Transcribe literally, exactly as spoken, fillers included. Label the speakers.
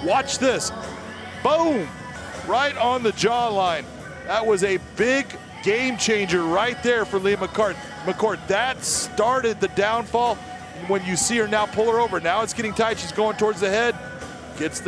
Speaker 1: Watch this. Boom! Right on the jawline. That was a big game changer right there for Leah McCourt. McCourt, that started the downfall. When you see her now pull her over, now it's getting tight. She's going towards the head. Gets the